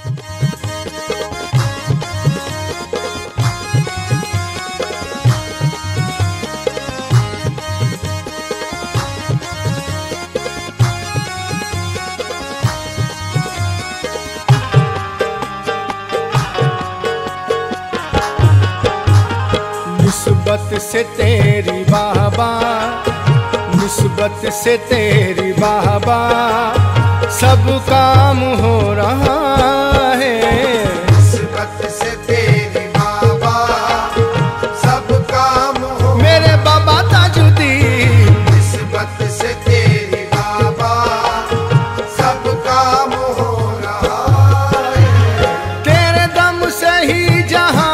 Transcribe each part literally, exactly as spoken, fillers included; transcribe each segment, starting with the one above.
निस्बत से तेरी बाबा, निस्बत से तेरी बाबा सब काम हो रहा है। निस्बत से तेरी बाबा सब काम हो, मेरे बाबा ताजुद्दीन। निस्बत से तेरी बाबा सब काम हो रहा है। तेरे दम से ही जहां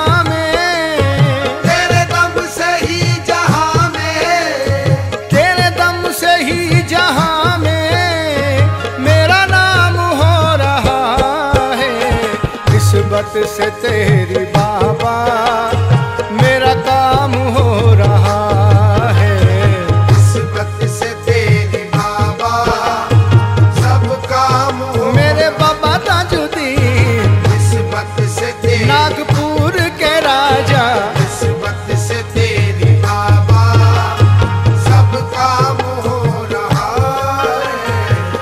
निस्बत से तेरी बाबा मेरा काम हो रहा है। निस्बत से तेरी बाबा सब काम हो, मेरे बाबा ताजुद्दीन। निस्बत से तेरी नागपुर के राजा, निस्बत से तेरी बाबा सब काम हो रहा है।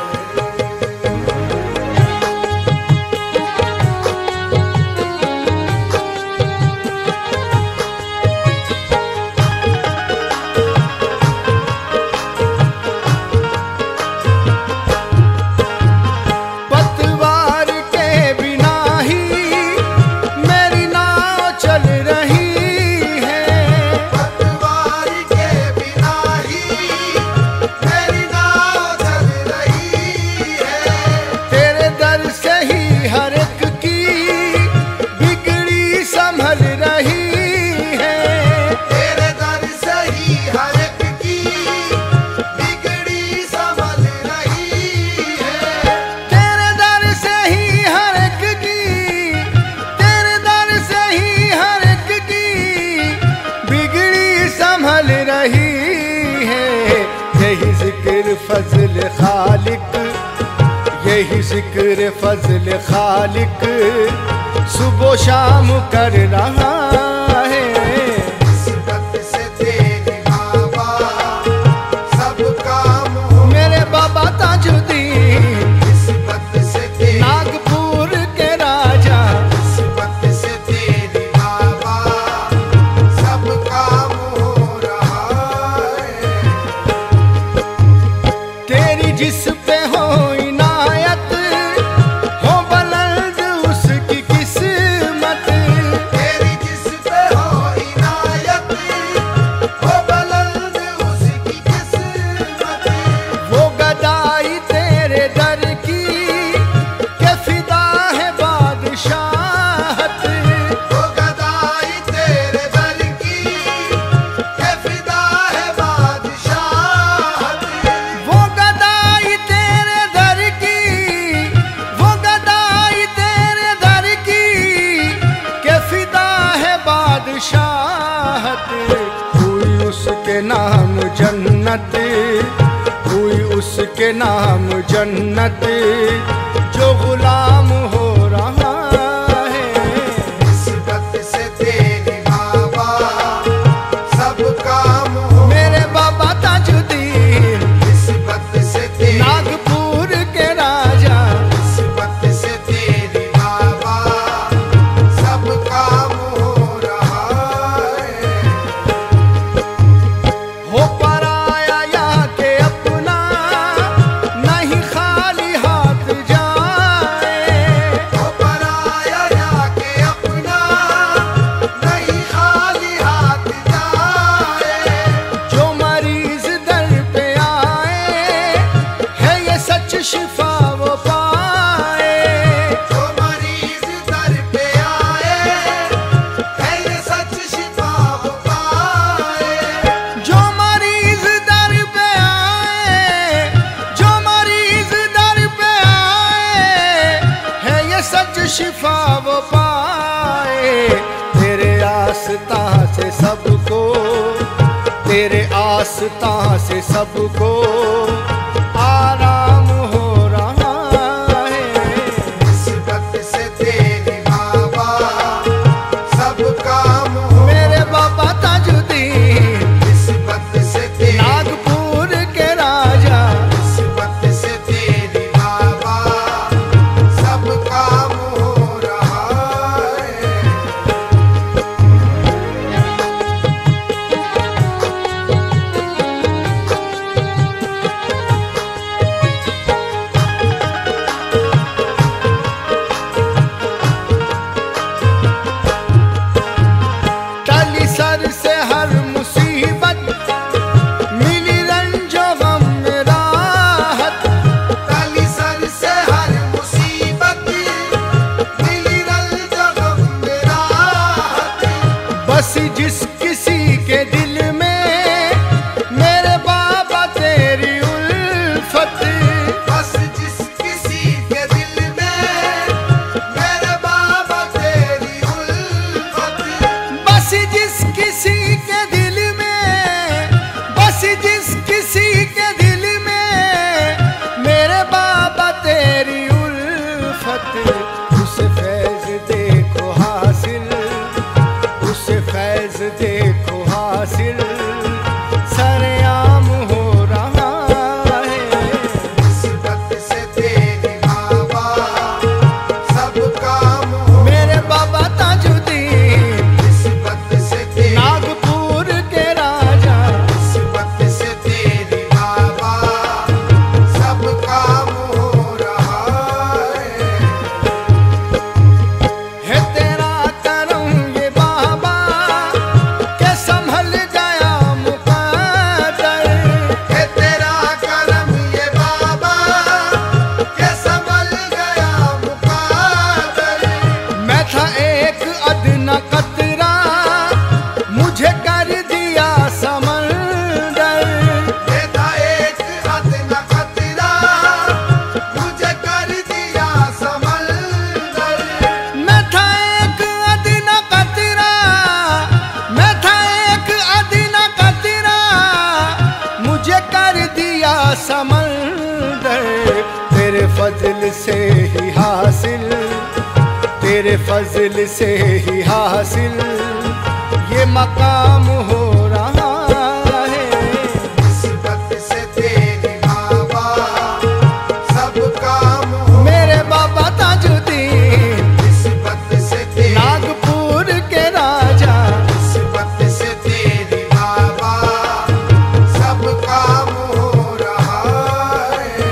यही जिक्र फजल खालिक, यही जिक्र फजल खालिक सुबह शाम कर रहा है। निस्बत से तेरी बाबा सब काम हो, मेरे बाबा ताजुद्दीन। निस्बत से तेरी नागपुर के राजा, निस्बत से तेरी बाबा सब काम हो रहा है। तेरी जिस पे हो इनायत हो बुलंद उसकी किस्मत, तेरी जिस पे हो इनायत हो बुलंद उसकी किस्मत। वो गदाई तेरे दर की के फिदा है बादशाहत, वो गदाई तेरे दर की के फिदा है बादशाहत। वो गदाई तेरे दर की, वो गदाई तेरे दर की के फिदा है बादशाहत। हुई उसके नाम जन्नत, हुई उसके नाम जन्नत जो गुलाम हो रहा है। निस्बत से तेरी बाबा सब काम हो, मेरे बाबा ताजुद्दीन। निस्बत से तेरी नागपुर के राजा, निस्बत से तेरी बाबा सब काम हो रहा है। हो पराया या के अपना नहीं खाली हाथ जाए, हो पराया या के अपना नहीं खाली हाथ जाए। जो मरीज दर पे आए है ये सच शिफा वो पाए। जो मरीज दर पे आए है ये सच शिफा हो पाए। जो मरीज दर पे आए, जो मरीज दर पे आए है ये सच शिफा वो पाए। तेरे आस्था से सबको, तेरे आस्था से सबको आराम हो रहा है। निस्बत से मत, उसे फैज देखो हासिल, उसे फैज देखो हासिल, सरेआम हो रहा है। निस्बत से तेरी बाबा सब काम हो, मेरे बाबा ताजुद्दीन निस्बत से तेरी नागपुर के राजा, निस्बत से तेरी बाबा सब काम हो रहा है। है तेरा करम ये बाबा के संभल गया मुकद्दर, है तेरा करम ये बाबा के संभल गया मुकद्दर। मैं था एक अदना कतरा, मुझे कर दिया समंदर, ये था एक अदना खतरा, मुझे कर दिया समंदर। मैं था एक अदना कतरा, मैं था एक अदना कतरा, मुझे कर दिया समंदर। तेरे फजल से ही हासिल, तेरे फजल से ही हासिल ये मकाम हो रहा है। निस्बत से तेरी बाबा सब काम हो, मेरे बाबा ताजुद्दीन निस्बत से तेरी नागपुर के राजा, निस्बत से तेरी बाबा सब काम हो रहा है।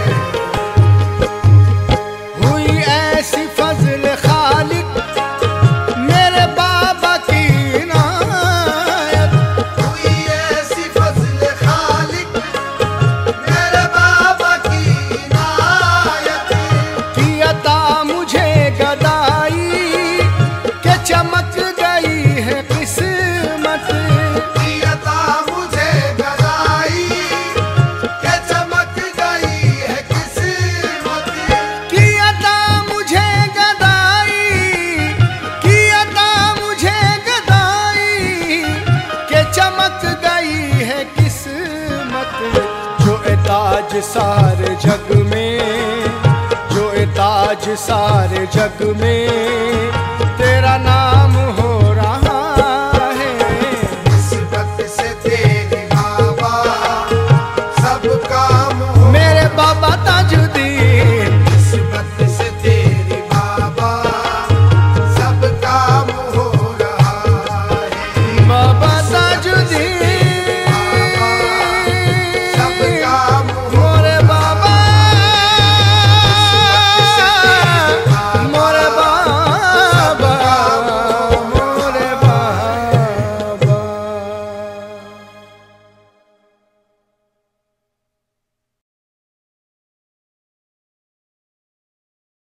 हुई ऐसी फजल खालिक मेरे बाबा की इनायत, हुई ऐसी फजल खालिक मेरे बाबा की इनायत। की अता मुझे गदाई के चमक गई है किस्मत, की अता मुझे गदाई के चमक गई है किस्मत। की अता मुझे गदाई, की अता मुझे गदाई के चमक गई है किस्मत। जो एताज सारे जग में, जो एताज सारे जग में तेरा नाम